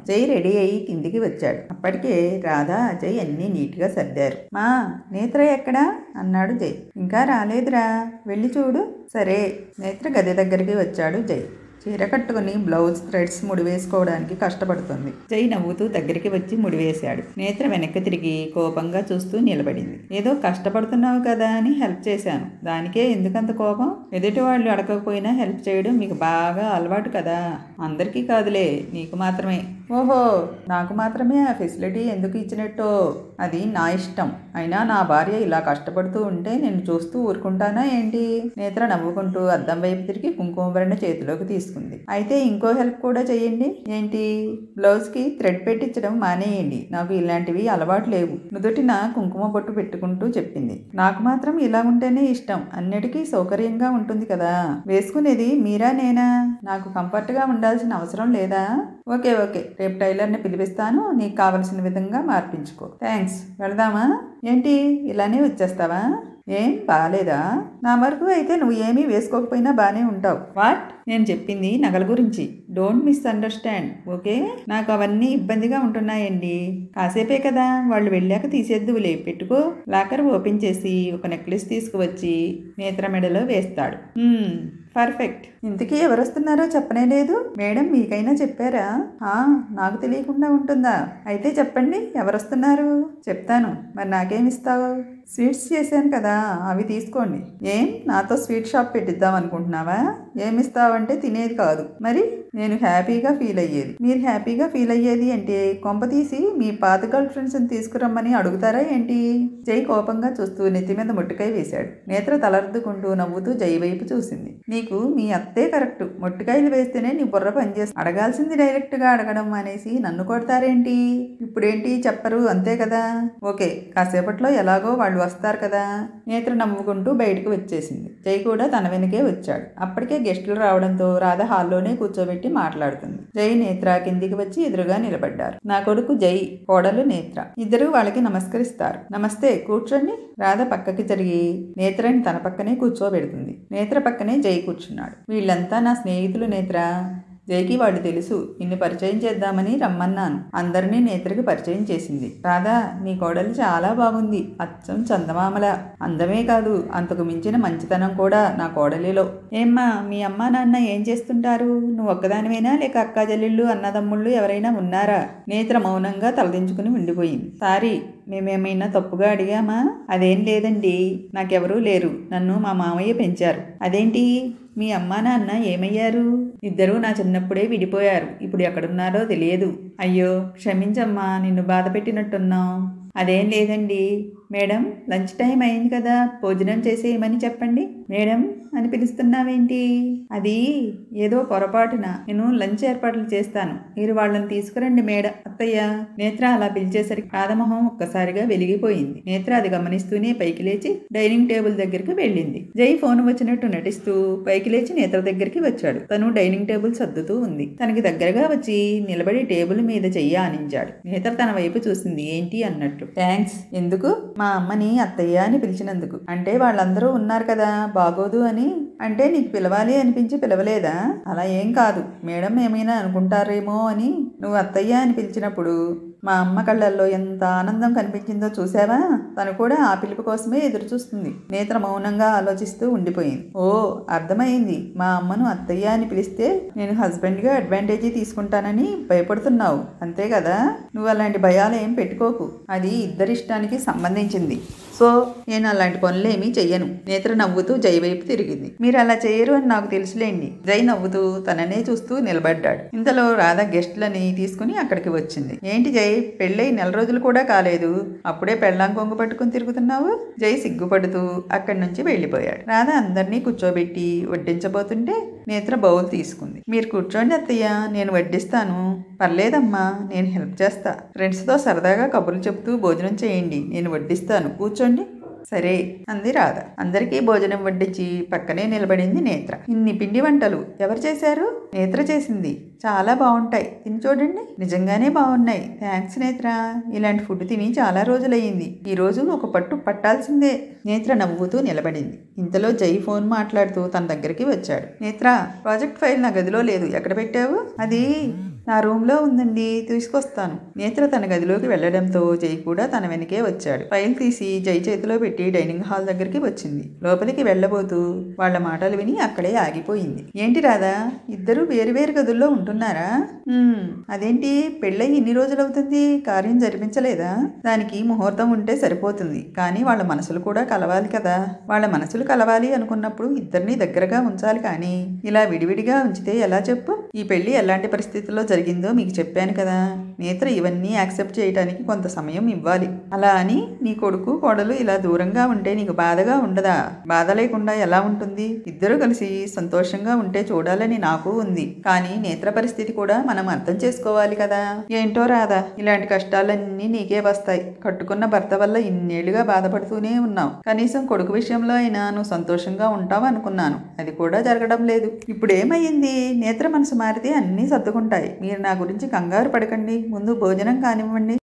జై రెడీ అయ్యి కిందికి వచ్చాడు. అప్పటికే రాధ అజయ్ అన్నీ నీట్గా సర్దారు. మా నేత్ర ఎక్కడా అన్నాడు జై. ఇంకా రాలేదురా, వెళ్ళి చూడు. సరే. నేత్ర గది దగ్గరికి వచ్చాడు జై. చీర కట్టుకుని బ్లౌజ్ థ్రెడ్స్ ముడివేసుకోవడానికి కష్టపడుతుంది. జై నవ్వుతూ దగ్గరికి వచ్చి ముడివేశాడు. నేత్ర వెనక్కి తిరిగి కోపంగా చూస్తూ నిలబడింది. ఏదో కష్టపడుతున్నావు కదా అని హెల్ప్ చేశాను, దానికే ఎందుకంత కోపం? ఎదుటి వాళ్ళు అడగకపోయినా హెల్ప్ చేయడం మీకు బాగా అలవాటు కదా. అందరికీ కాదులే, నీకు మాత్రమే. ఓహో, నాకు మాత్రమే ఆ ఫెసిలిటీ ఎందుకు ఇచ్చినట్టో? అది నా ఇష్టం. అయినా నా భార్య ఇలా కష్టపడుతూ ఉంటే నేను చూస్తూ ఊరుకుంటానా ఏంటి? నేత్ర నవ్వుకుంటూ అద్దం వైపు తిరిగి కుంకుమ భరణ చేతిలోకి తీసుకుంది. అయితే ఇంకో హెల్ప్ కూడా చెయ్యండి. ఏంటి? బ్లౌజ్కి థ్రెడ్ పెట్టించడం మానేయండి. నాకు ఇలాంటివి అలవాటు లేవు. నుదుటిన కుంకుమ బొట్టు పెట్టుకుంటూ చెప్పింది. నాకు మాత్రం ఇలా ఉంటేనే ఇష్టం. అన్నిటికీ సౌకర్యంగా ఉంటుంది కదా. వేసుకునేది మీరా నేనా? నాకు కంఫర్ట్గా ఉండాల్సిన అవసరం లేదా? ఓకే ఓకే, రేపు టైలర్ని పిలిపిస్తాను, నీకు కావలసిన విధంగా మార్పించుకో. థ్యాంక్స్. వెళదామా? ఏంటి ఇలానే వచ్చేస్తావా? ఏం బాగాలేదా? నా వరకు అయితే నువ్వు ఏమీ వేసుకోకపోయినా బాగానే ఉంటావు. వాట్? నేను చెప్పింది నగల గురించి. Don't misunderstand, okay? నాకు అవన్నీ ఇబ్బందిగా ఉంటున్నాయండి. కాసేపే కదా, వాళ్ళు వెళ్ళాక తీసేద్దువులే. పెట్టుకో. లాకర్ ఓపెన్ చేసి ఒక నెక్లెస్ తీసుకువచ్చి నేత్ర మెడలో వేస్తాడు. పర్ఫెక్ట్. ఇంతకీ ఎవరొస్తున్నారో చెప్పనే లేదు. మేడం మీకైనా చెప్పారా? నాకు తెలియకుండా ఉంటుందా? అయితే చెప్పండి, ఎవరొస్తున్నారు? చెప్తాను. మరి నాకేమిస్తావు? స్వీట్స్ చేశాను కదా, అవి తీసుకోండి. ఏం నాతో స్వీట్ షాప్ పెట్టిద్దాం అనుకుంటున్నావా? ఏమిస్తావంటే తినేది కాదు, మరి నేను హ్యాపీగా ఫీల్ అయ్యేది. మీరు హ్యాపీగా ఫీల్ అయ్యేది అంటే కొంప తీసి మీ పాత గర్ల్ ఫ్రెండ్స్ని తీసుకురమ్మని అడుగుతారా ఏంటి? జై కోపంగా చూస్తూ నెత్తి మీద మొట్టికాయ వేశాడు. నేత్ర తలర్దుకుంటూ నవ్వుతూ జై వైపు చూసింది. నీకు మీ అత్తే కరెక్ట్. మొట్టికాయలు వేస్తేనే నీ బుర్ర పనిచేస్తుంది. అడగాల్సింది డైరెక్ట్గా అడగడం అనేసి నన్ను కొడతారేంటి? ఇప్పుడేంటి చెప్పరు, అంతే కదా. ఓకే, కాసేపట్లో ఎలాగో వాళ్ళు వస్తారు కదా. నేత్ర నవ్వుకుంటూ బయటకు వచ్చేసింది. జై కూడా తన వెనుకే వచ్చాడు. అప్పటికే గెస్టులు రావడంతో రాధ హాల్లోనే కూర్చోబెట్టి మాట్లాడుతుంది. జై నేత్ర కిందికి వచ్చి ఎదురుగా నిలబడ్డారు. నా కొడుకు జై, కోడలు నేత్ర. ఇద్దరు వాళ్ళకి నమస్కరిస్తారు. నమస్తే, కూర్చోండి. రాధ పక్కకి జరిగి నేత్రని తన పక్కనే కూర్చోబెడుతుంది. నేత్ర పక్కనే జై కూర్చున్నాడు. వీళ్ళంతా నా స్నేహితులు నేత్ర. జైకి వాళ్ళు తెలుసు. నిన్ను పరిచయం చేద్దామని రమ్మన్నాను. అందరినీ నేత్రకి పరిచయం చేసింది. రాధా, నీ కోడలు చాలా బాగుంది. అచ్చం చందమామల. అందమే కాదు, అంతకు మించిన మంచితనం కూడా నా కోడలిలో. ఏమ్మా, మీ అమ్మ నాన్న ఏం చేస్తుంటారు? నువ్వు ఒక్కదానివేనా, లేక అక్కా చెల్లెళ్ళు అన్నదమ్ముళ్ళు ఎవరైనా ఉన్నారా? నేత్ర మౌనంగా తలదించుకుని ఉండిపోయింది. సారీ, మేమేమైనా తప్పుగా అడిగామా? అదేం లేదండి, నాకెవరూ లేరు. నన్ను మా మామయ్య పెంచారు. అదేంటి, మీ అమ్మా నాన్న ఏమయ్యారు? ఇద్దరూ నా చిన్నప్పుడే విడిపోయారు. ఇప్పుడు ఎక్కడున్నారో తెలియదు. అయ్యో క్షమించమ్మా, నిన్ను బాధ పెట్టినట్టున్నాం. అదేం లేదండి. మేడం, లంచ్ టైం అయింది కదా, భోజనం చేసేయమని చెప్పండి. మేడం అని పిలుస్తున్నావేంటి? అది ఏదో పొరపాటున. నేను లంచ్ ఏర్పాట్లు చేస్తాను, మీరు వాళ్ళని తీసుకురండి మేడం. అత్తయ్య. నేత్ర అలా పిలిచేసరికి రాధమొహం ఒక్కసారిగా వెలిగిపోయింది. నేత్ర అది గమనిస్తూనే పైకి లేచి డైనింగ్ టేబుల్ దగ్గరికి వెళ్ళింది. జై ఫోన్ వచ్చినట్టు నటిస్తూ పైకి లేచి నేత్ర దగ్గరికి వచ్చాడు. తను డైనింగ్ టేబుల్ సర్దుతూ ఉంది. తనకి దగ్గరగా వచ్చి నిలబడి టేబుల్ మీద చెయ్యి ఆనించాడు. నేత్ర తన వైపు చూసింది. ఏంటి అన్నట్టు. థ్యాంక్స్. ఎందుకు? మా అమ్మని అత్తయ్య అని పిలిచినందుకు. అంటే వాళ్ళందరూ ఉన్నారు కదా, బాగోదు అని. అంటే నీకు పిలవాలి అనిపించి పిలవలేదా? అలా ఏం కాదు, మేడం ఏమైనా అనుకుంటారేమో అని. నువ్వు అత్తయ్య అని పిలిచినప్పుడు మా అమ్మ కళ్ళల్లో ఎంత ఆనందం కనిపించిందో చూసావా? తను కూడా ఆ పిలుపు కోసమే ఎదురు చూస్తుంది. నేత్ర మౌనంగా ఆలోచిస్తూ ఉండిపోయింది. ఓ, అర్థమైంది. మా అమ్మను అత్తయ్య అని పిలిస్తే నేను హస్బెండ్గా అడ్వాంటేజీ తీసుకుంటానని భయపడుతున్నావు, అంతే కదా? నువ్వు అలాంటి భయాలు ఏం పెట్టుకోకు. అది ఇద్దరిష్టానికి సంబంధించింది. సో నేను అలాంటి పనులేమీ చెయ్యను. నేత్ర నవ్వుతూ జై వైపు తిరిగింది. మీరు అలా చేయరు అని నాకు తెలుసులేండి. జై నవ్వుతూ తననే చూస్తూ నిలబడ్డాడు. ఇంతలో రాధ గెస్టులని తీసుకుని అక్కడికి వచ్చింది. ఏంటి జై, పెళ్ళై 4 రోజులు కూడా కాలేదు, అప్పుడే పెళ్ళాం కొంగు పట్టుకుని తిరుగుతున్నావు? జై సిగ్గుపడుతూ అక్కడి నుంచి వెళ్ళిపోయాడు. రాధ అందరినీ కూర్చోబెట్టి వడ్డించబోతుంటే నేత్ర బౌల్ తీసుకుంది. మీరు కూర్చోండి అత్తయ్య, నేను వడ్డిస్తాను. పర్లేదమ్మా, నేను హెల్ప్ చేస్తా. ఫ్రెండ్స్తో సరదాగా కబుర్లు చెప్తూ భోజనం చేయండి, నేను వడ్డిస్తాను. కూర్చోండి. సరే అంది రాధ. అందరికీ భోజనం వడ్డించి పక్కనే నిలబడింది నేత్ర. ఇన్ని పిండి వంటలు ఎవరు చేశారు? నేత్ర చేసింది. చాలా బాగుంటాయి, తిని చూడండి. నిజంగానే బాగున్నాయి. థ్యాంక్స్ నేత్ర, ఇలాంటి ఫుడ్ తిని చాలా రోజులయ్యింది. ఈరోజు ఒక పట్టు పట్టాల్సిందే. నేత్ర నవ్వుతూ నిలబడింది. ఇంతలో జై ఫోన్ మాట్లాడుతూ తన దగ్గరికి వచ్చాడు. నేత్ర, ప్రాజెక్ట్ ఫైల్ నా గదిలో లేదు, ఎక్కడ పెట్టావు? అది నా రూమ్లో ఉందండి, తీసుకొస్తాను. నేత్ర తన గదిలోకి వెళ్లడంతో జై కూడా తన వెనకే వచ్చాడు. ఫైల్ తీసి జై చేతిలో పెట్టి డైనింగ్ హాల్ దగ్గరికి వచ్చింది. లోపలికి వెళ్లబోతూ వాళ్ళ మాటలు విని అక్కడే ఆగిపోయింది. ఏంటి రాధా, ఇద్దరు వేరువేరు గదుల్లో ఉంటున్నారా? అదేంటి, పెళ్ళై ఎన్ని రోజులవుతుంది, కార్యం జరిపించలేదా? దానికి ముహూర్తం ఉంటే సరిపోతుంది, కానీ వాళ్ళ మనసులు కూడా కలవాలి కదా. వాళ్ళ మనసులు కలవాలి అనుకున్నప్పుడు ఇద్దరిని దగ్గరగా ఉంచాలి, కానీ ఇలా విడివిడిగా ఉంచితే ఎలా చెప్పు? ఈ పెళ్లి ఎలాంటి పరిస్థితుల్లో జరిగిందో మీకు చెప్పాను కదా. నేత్ర ఇవన్నీ యాక్సెప్ట్ చేయడానికి కొంత సమయం ఇవ్వాలి. అలా అని నీ కొడుకు కోడలు ఇలా దూరంగా ఉంటే నీకు బాధగా ఉండదా? బాధ లేకుండా ఎలా ఉంటుంది? ఇద్దరూ కలిసి సంతోషంగా ఉంటే చూడాలని నాకు ఉంది, కానీ నేత్ర పరిస్థితి కూడా మనం అర్థం చేసుకోవాలి కదా. ఏంటో రాదా, ఇలాంటి కష్టాలన్నీ నీకే వస్తాయి. కట్టుకున్న భర్త వల్ల ఇన్నేళ్లుగా బాధపడుతూనే ఉన్నావు. కనీసం కొడుకు విషయంలో అయినా నువ్వు సంతోషంగా ఉంటావు అనుకున్నాను, అది కూడా జరగడం లేదు. ఇప్పుడేమయ్యింది? నేత్ర మనసు మారితే అన్నీ సర్దుకుంటాయి. మీరు నా గురించి కంగారు పడకండి, ముందు భోజనం కానివ్వండి.